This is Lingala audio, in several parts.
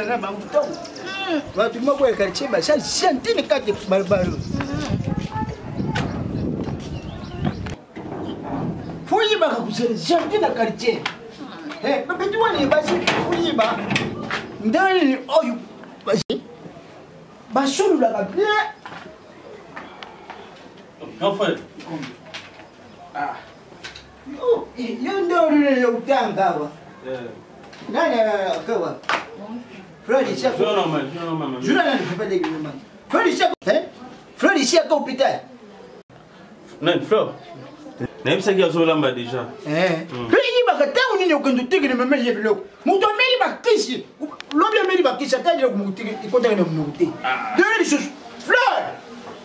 na mafuta. Watu mako ya quartier ba ça sentine kati barbaro. Fuyiba ka kusere sentine quartier. Baba tu wani basi fuyiba. Ndani oyu basi. Basuru la ka bien. Enfin. Ah. Yo ndori yo utanga ba. Nani akawa? Frère ici à je ne pas d'église. Frère ici frère ici à hôpital. Non, frère. Nem ça qui a sur l'amba déjà. Puis ba kata uni ne okondo tigre meme yeblo. Muto meli ba kisi. Lobi meli ba kisi ata ile kumutige ikota ne muté. De les choses. Frère.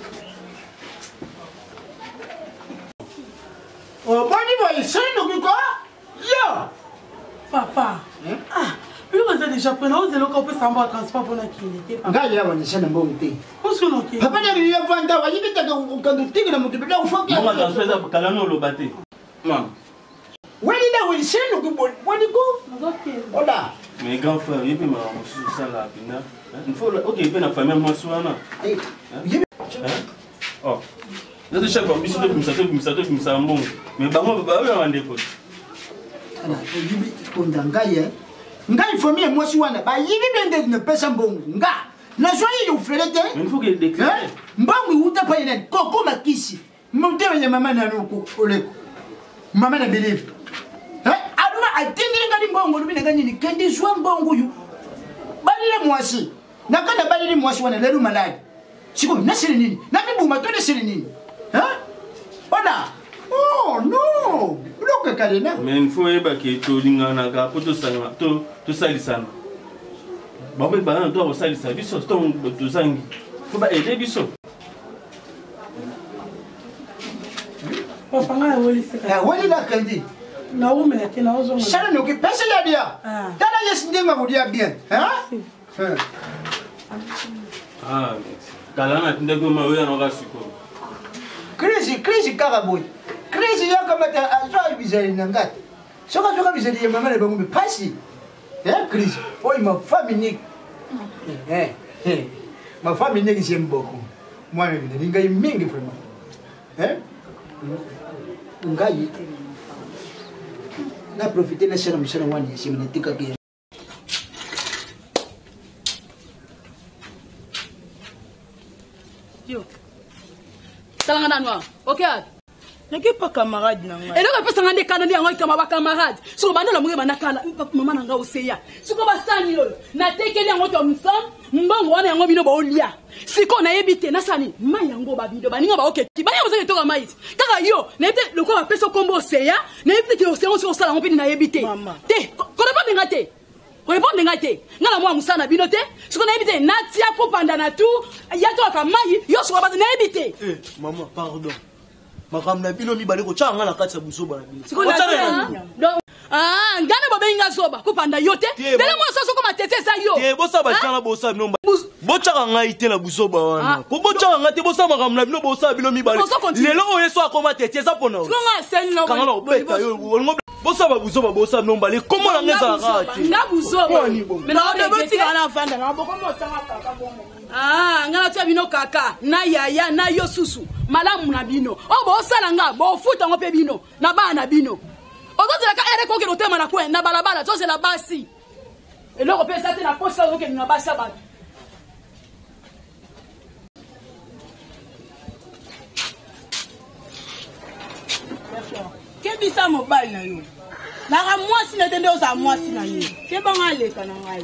Oh, bani ba ici no quoi? Yo. Papa. Ah. Puis vous avez déjà pris l'eau, c'est le qu'on peut s'en battre transport pour la clinique. Ngai ya wana sana mbonte. Parce que l'ok. Papa na riya vanda wa yibita okondo tigre mutu bela ufoka. Mama transfert ça kalano lo baté. Maman. Wali da wali seno ko wali ko. Ola. Mais grand frère, il peut me ramasser ça là, pina. Il faut OK, il peut na famille moi soana. Oh. Là de chaque fois, biso de ça bon. Mais ba moi ba on ande ko. Ana yibi konda ngai ngai famille moi soana ba yibi bende ne pesa mbongo nga. Na joye yo frelete. Mais il faut que déclare. Mbongo uta pa ina koko makisi. Mtewe ya mama na nuko oleko. Mama na believe. Aduna atindiri ngani mbongo lubina ngani ni kendi zwa mbongo yu. Balile mwasi. Nakana balile mwasi wana leru maladi. Siko nasiri nini? Na mibuma to nasiri nini? Ona. Oh no. Loka kalena. Mais il faut eba ke to lingana ka poto sanga to salisana. Baba ba ndo salisa biso to zangi. Faut ba aider biso. Papa nga wali seka. Wali na kandi. Na ume na tena ozo. Sana no ke pesa ya dia. Tana yes ndinga budia bien. Ah, kalana tindeko mawe na rasiko. Crazy karaboy. Crazy ya kama ta azwa bizari nangati. Soka bizari ya mama na bangu pasi. Crazy. Oi ma famille. Ma famille ni j'aime beaucoup. Moi même ni ngai mingi vraiment. Ngai. Na profiter na sana mshana wani yesi mnatika kia. Yo. Salanga nanwa. OK. N'est pas camarade nanga. Et donc pas ngande kana ndi ngoy kama ba camarade. So bando la mugeba nakala mama nanga oseya. Siko basani yo. Na tekeli ngo to msam mbongo wana ngo bino ba olia. Siko na yebite na sani mai yango ba bido baninga ba oketi. Bani ngo to ka mai. Kaka yo na ete loko ba peso kombo oseya. Na yebite ke oseya so sala ngo pini na yebite. Te ko ba ngate. Répondre ngate. Ngala mwa musana bino te. Siko na yebite na tia ko panda na tu. Ya to ka mai yo so ba na yebite. Maman pardon. Makamna bino mibale ko changa na kati ya buzoba na bino. Siko na donc ngana bobe inga soba kupanda yote. Dele mo so ko matete sa yo. Te bosa ba changa bosa bino. Bochaka ngai te na buzoba wana. Ko bochaka ngate bosa makamna bino bosa bino mibale. Lelo oyo so akoma tete za pona. Siko nga sen no. Kanga no beta yo bosa ba buzoba bosa bino mbale. Komo na ngeza na kati. Nga buzoba. Mais na de boti kana fanda na boko mo tanga kaka bongo. Ngana tia bino kaka na yaya na yo susu malamu na bino o bo sala nga bo futa ngo pe bino na bana bino ozotela ka ere ko ke rotema na kwen na balabala zo la basi eloko pe sa te na poste ko ke na basi ba Ke bisa mobile na yo. Na ga mwasi na tende o sa mwasi na yo. Ke ba ngale kana ngai.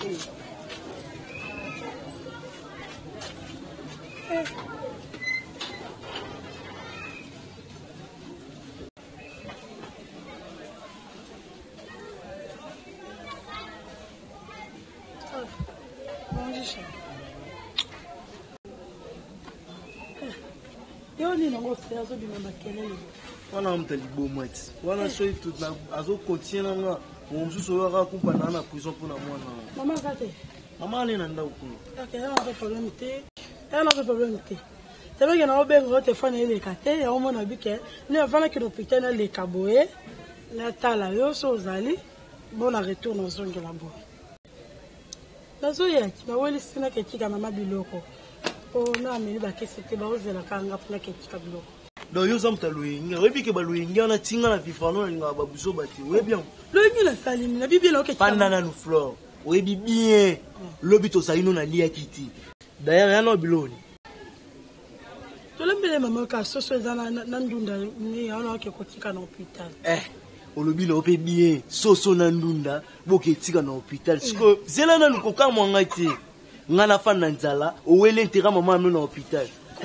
Yo ni nango faire zo bima makelele. Wana mtali bomati. Wana so tout na azo continue nga. Mumsusu yo ka kumpa na prison pour na mwana. Mama kate. Mama ni nanda ukuni. OK, on a problème té. On a problème té. C'est vrai que na obenga au téléphone ele kate, ya omona bike. Ni avana que l'hôpital na le kaboé. Na tala yo so zali. Bon na retour na zonge la bo. nazo yaki baweli sina ketika mama biloko o na ameni bakesete baozela kanga funa ketika biloko donc yo za mutaloyengi oyebi ke baloyengi wana tinga na vifano nalinga babuso bati oyebi yango loyengi na salini na bibi na ketika fanda nanu flore oyebi bien lobi tozali no naliaki ti d'ailleurs yana biloni tolembele mama ka soso eza na ndunda ni aona ke kotika na hôpital olobi na ope bien soso na ndunda boketika na hôpital siko zela nanu kokamwa ngai te nga na fanda nzala owele ntera mama ame na hôpital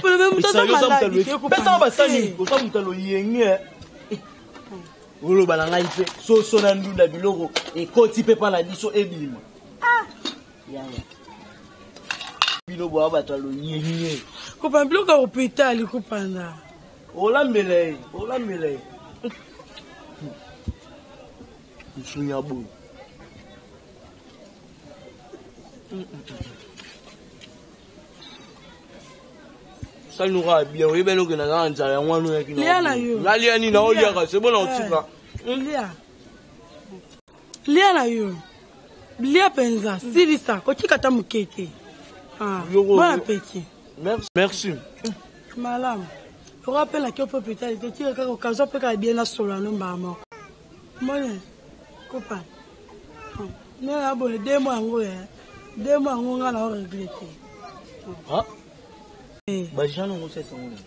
pesa basani osa mutalo yenge oloba na ngai mpe soso na ndunda biloko ekoti mpe mpa na biso ebima bino boya bato aloyenge kopa biloko ya hôpital kopanda olambela ye msunya boye saluka bien oyebeli okenda kaka nzala yango wana oyaki nalia nini naoliaka sebona otika lia na yo lia mpenza silisa kotika ta mokeke bon appétit merci malamu okapelaki opo hôpital tetika kaka okazwa mpe kaka bien na solo ano mbaa moko mone kopa nena boye demo yango nga na oregrete bajana ngo sesa ngona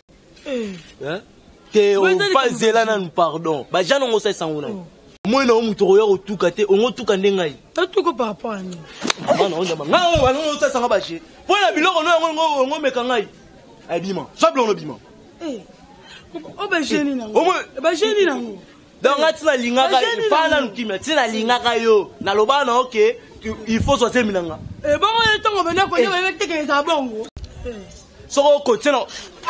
te ofazela nanu pardon bajana ngo sesa ngona mwana omutu oyo otuka te ongotuka ndengai atuko par rapport à nous bana onjama nga bana ngo sesa nga baje pona biloko no ngo ngomeka ngai abima sablo no bima obajeni nango donc atina lingaka fana nkimya tina lingaka yo naloba na okay il faut sortir minanga bongo yetongo bena ko yo bebe tekeleza bongo soko kotina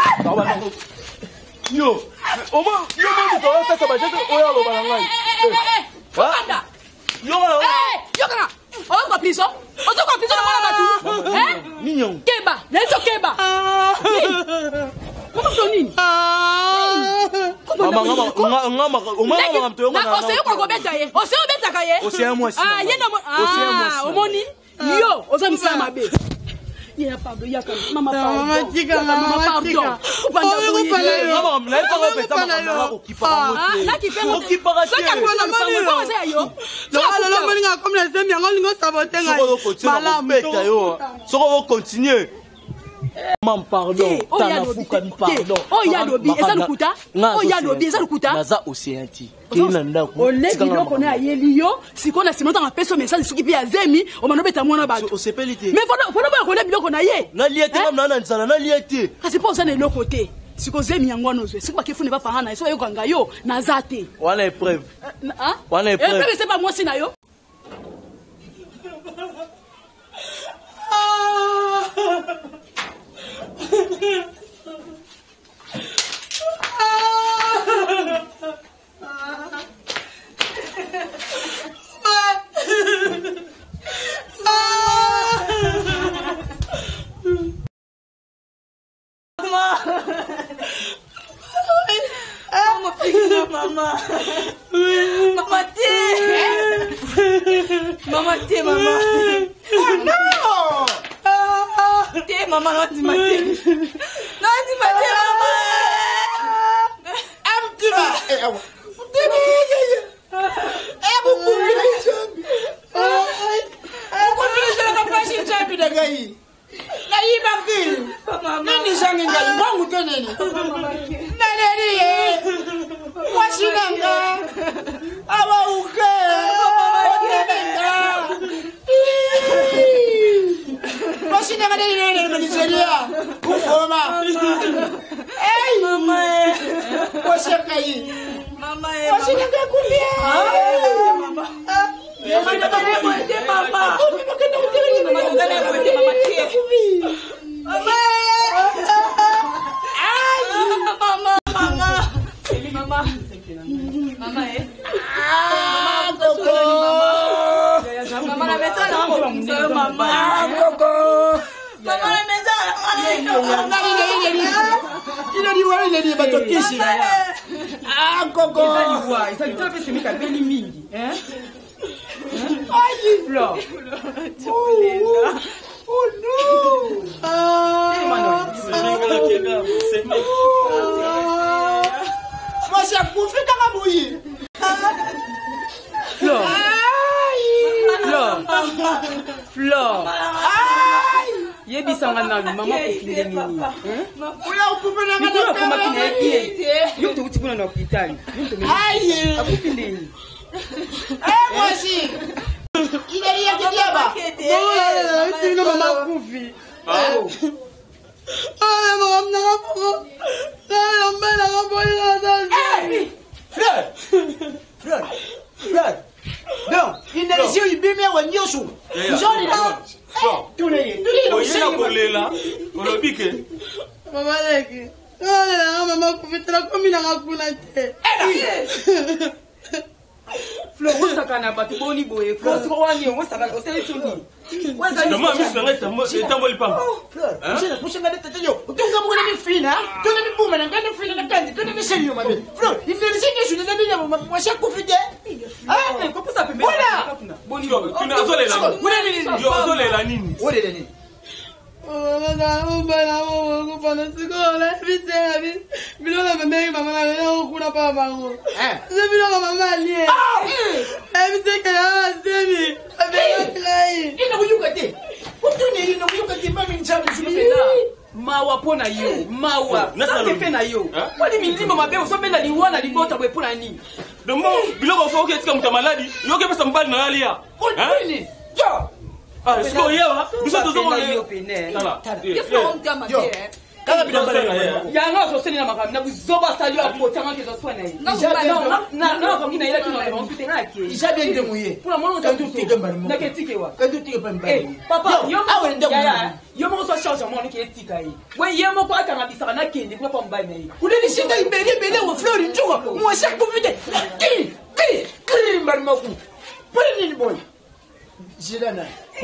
yo oma yo mo to sasa bajete oya loba na ngai Panda yo kana ozo piso na mwana batu ninyo keba leso keba Comment sonini? Ngama mtu yongo na. Oseyo kwa gobeta ye. Oseyo beta kaye. Oseyo mwasi. Yena omoni. Yo, oza msama be. Yena pardon, yaka mama pardon. Mama tika. Mama mlaika ko peta mama ko kipara mote. La kipara. Ko kipara. Saka kuna mpango oza yo. Lo moninga comme les amis yango lingo saboter ngai. Soko beta yo. Soko continuer. Mam pardon, tanafuka mi pardon. Ya lobi, eza lukuta. Ya lobi, eza lukuta. Naza oceanti. Kina ndako. Ole biloko na yeliyo, sikona simonta na peso message suki bi azemi, o manobeta mwana ba. Osepelite. Mais fono ba kona biloko na ye. Na liete mam na nzala, na liete. Kasi po zane loko te. Siko zemi yango nozwe. Siko bakefune ba parana, so yo kanga yo na zate. Wana épreuve. Hein? Wana épreuve. Épreuve c'est pas moi si na yo. Mama, oh no! Mama, not my mama. I'm Aïe. Flore. Oh non. Moi c'est un coup fait carabouille. Flore. Flore. Flore. Yebisanga na mama kofinde nini. Oya ukupe na Nikolo koma kina ekie. Yo to uti kuna na hospitali. Aïe. Akufinde nini. Moi aussi. Il est rien de là-bas. C'est une maman koufi. Fleur. Non, il n'est ici, il peut bien venir sous. J'en ai là. Tous les Maman leki. Maman koufi tela komi na ngakuna te. Flore, où ça kana batu boni boye. Flore, c'est quoi ni? Où ça kana? C'est tout ni. Maman, mi sanga tambo lipamba. Fleur, je ne pousse pas de tête yo. Tu vas me donner fina, tu vas me boum na ngana fina na kandi, tu vas me sérieux ma belle. Fleur, il ne sait que je ne donne pas moi chaque coup fidèle. Ah, mais comment ça peut me? Boni yo, tu n'as pas les là. Yo, zo les là nini? Où est les Maman na mbana mo ko na sikola bitsenga bi bilona bemeki mama na leo kuna pa bango ze bilona mama lié bitsenga ya semi abela play ina kuyukate utuni ina kuyukate mami nchabu Pena. Mawa pona yo. Mawa. Ça c'est fait na yo. Wali milimo mabe usopenda ni wana libota bwe pona ni. Donc biloko fo ke tika muta maladi, yo ke pesa mbali na alia. Utuni. Yo. Ah, est-ce que yewa? Biso tozo yo pene. Tala. Il faut on tama bien. Kala bilamba ya nga so seni na makambi na buzoba sali apota nga kezo swana yi. Na comme ina ile kino on peut ngaki. Déjà bien demouillé. Pour la moment on tout tike na ke tike wa. Ka tout tike pamba. Papa, yo awe ndemouillé. Yo mo so charge mo ni ke tika yi. We ye mo ko aka na bisaka na kende kwa pa mbai na yi. Uleni shinda ibele wo fleur njuwa. Moi chaque profiter. Kiri mbarmaku. Pole ni boy. Jirana.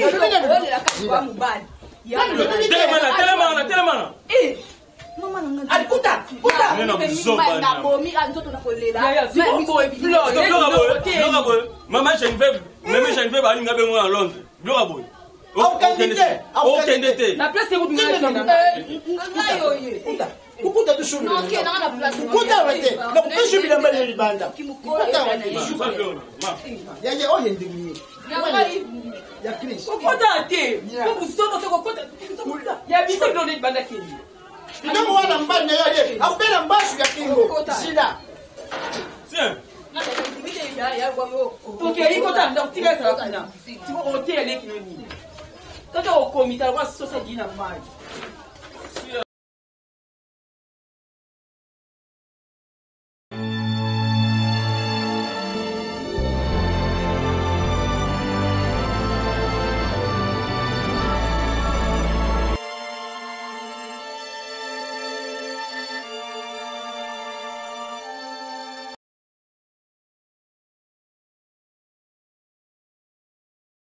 Telemana. Mama nanga. Alikuta. Nena kuzoba na. Bomi anzoto na kolela. Ya, c'est boy fleur. Maman je ne vais pas linga bengo en Londres. Bloga boy. Okendete. Na place ko binga na. Ngayo ye. Kukuta tu shuru. Non, na na place. Kukuta wate. Na kupishu bila mbele libanda. Kukuta wate. Ya oye ndimi. Ya Chris. Kokota te. Ko busoba so kokota. Ya biso ndo ni banda kindi. Ndio wana mbali na yeye. Au bela mbasu ya kingo. Shida. Tiens. Ok, iko ta ndo tika sa kuna. Timo hotel le kinoni. Toto okomita kwa sosa jina mai.